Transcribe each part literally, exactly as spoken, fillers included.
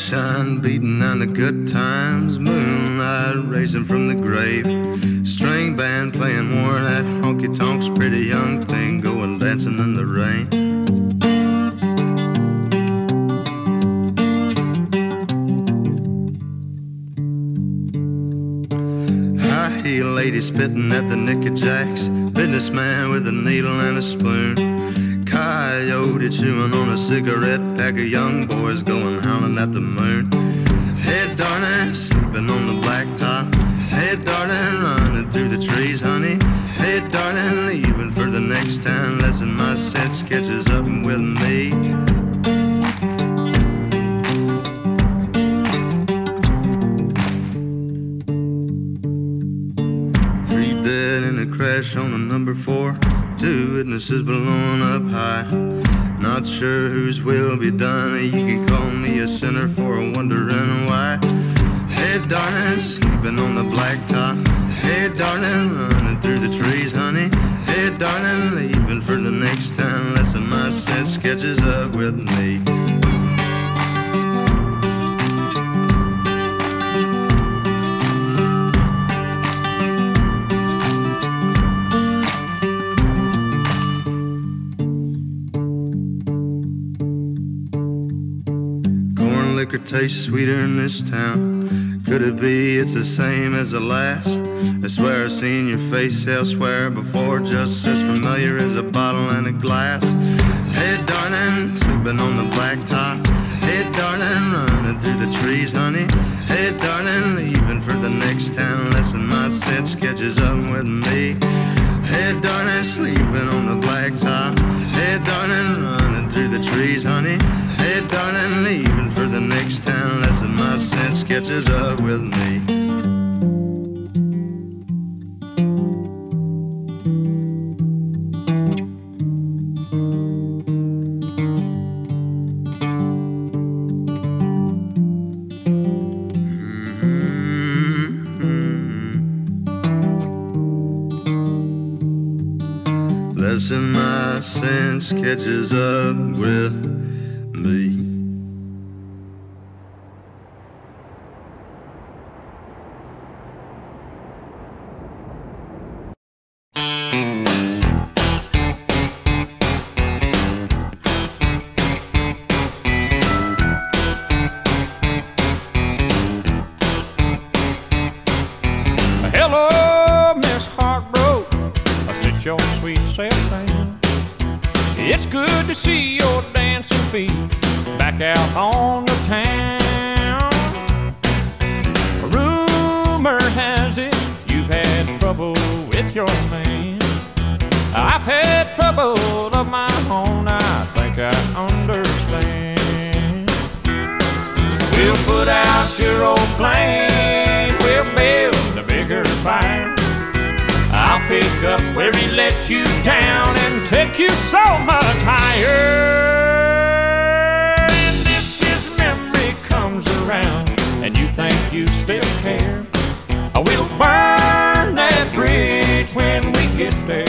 Sunshine beating on the good times, moonlight racing from the grave, string band playing more of that honky-tonks, pretty young thing going dancing in the rain. High-heel lady spitting at the knickerjacks, businessman with a needle and a spoon, coyote chewing on a cigarette, pack of young boys going howling at the moon. Hey darling, sleeping on the blacktop, hey darling, running through the trees, honey. Hey darling, leaving for the next town, letting my sense catches up with me. Three dead in a crash on a number four, two witnesses blown up high. Not sure whose will be done, you can call me a sinner for wondering why. Hey darling, sleeping on the blacktop, hey darling, running through the trees, honey. Hey darling, leaving for the next town, lesson my sense catches up with me. Liquor tastes sweeter in this town. Could it be it's the same as the last? I swear I've seen your face elsewhere before, just as familiar as a bottle and a glass. Hey darling, sleeping on the blacktop, hey darling, running through the trees, honey. Hey darling, leaving for the next town, lesson my sense catches up with me. Hey darling, sleeping on the blacktop, hey darling, running through the trees, honey. Hey darling, leaving for the next town, lesson my sense catches up with me. Mm-hmm. Lesson my sense catches up with me. Hello, Miss Heartbroke, I sit your sweet self down. It's good to see your dancing feet back out on the town. A rumor has it you've had trouble with your man. I've had trouble of my own, I think I understand. We'll put out your old plane, we'll build a bigger fire. I'll pick up where he let you down and take you so much higher. And if his memory comes around and you think you still care, we'll burn that bridge when we get there.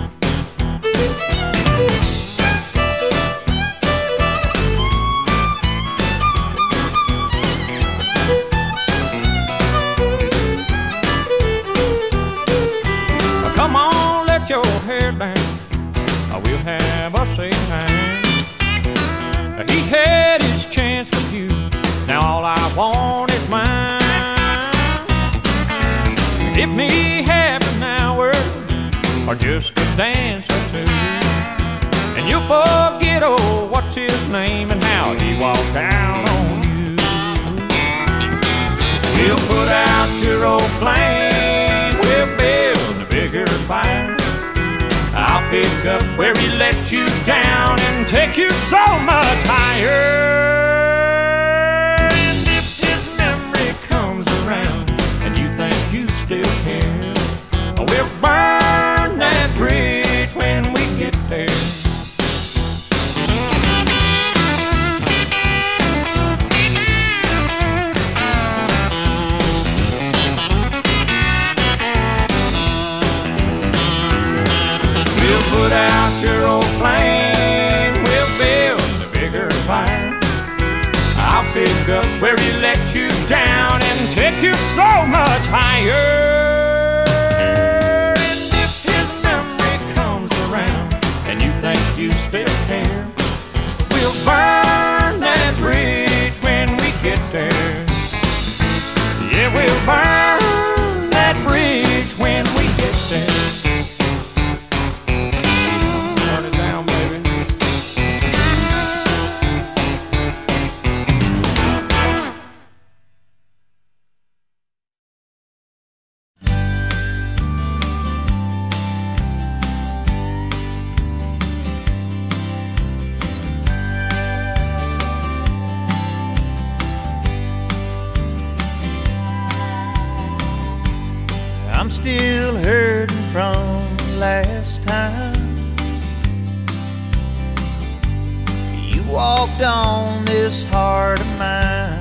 Come on, let your hair down, we'll have us a time. He had his chance with you, now all I want is mine. Give me half an hour, or just a dance or two, and you'll forget, oh, what's his name and how he walked out on you. We'll put out your old plane, we'll build a bigger fire. I'll pick up where he let you down and take you so much higher. And if his memory comes around and you think you still care, we'll burn that bridge when we get there. We'll put out your old plane, we'll build a bigger fire. I'll pick back up where he let you down and take you so much higher. And if his memory comes around and you think you still care, we'll burn that bridge when we get there. Yeah, we'll burn that bridge when we get there. Turn it down, baby. I'm still hurting from last time you walked on this heart of mine.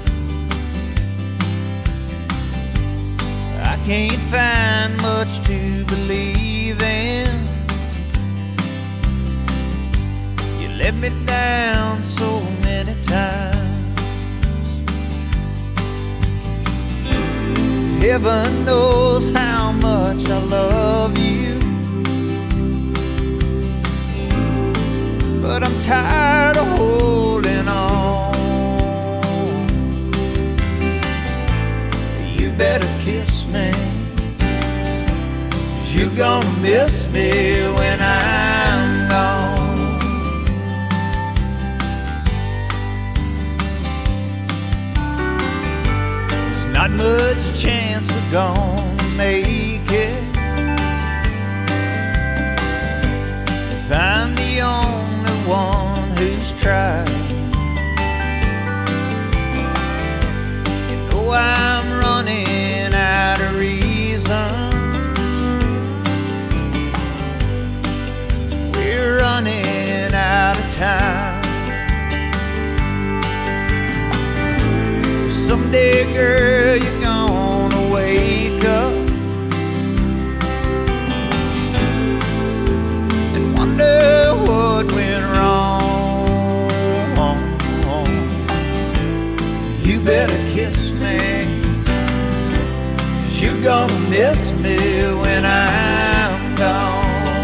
I can't find much to believe in. You let me down so many times. Heaven knows how much I love you, but I'm tired of holding on. You better kiss me, 'cause you're gonna miss me when I'm gone. Not much chance we're gonna make it if I'm the only one who's tried. You know I'm running out of reason. We're running out of time. Someday, girl, you're gonna wake up and wonder what went wrong. You better kiss me, 'cause you're gonna miss me when I'm gone.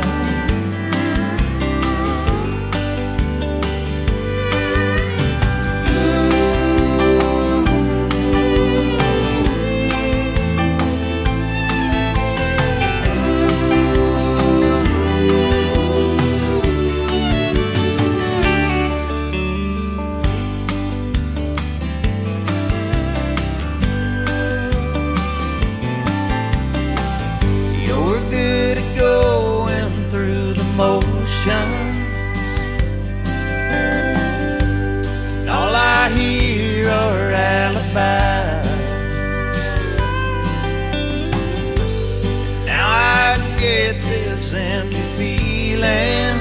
Empty feeling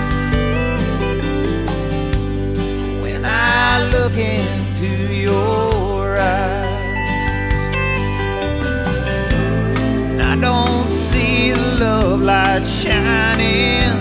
when I look into your eyes, and I don't see the love light shining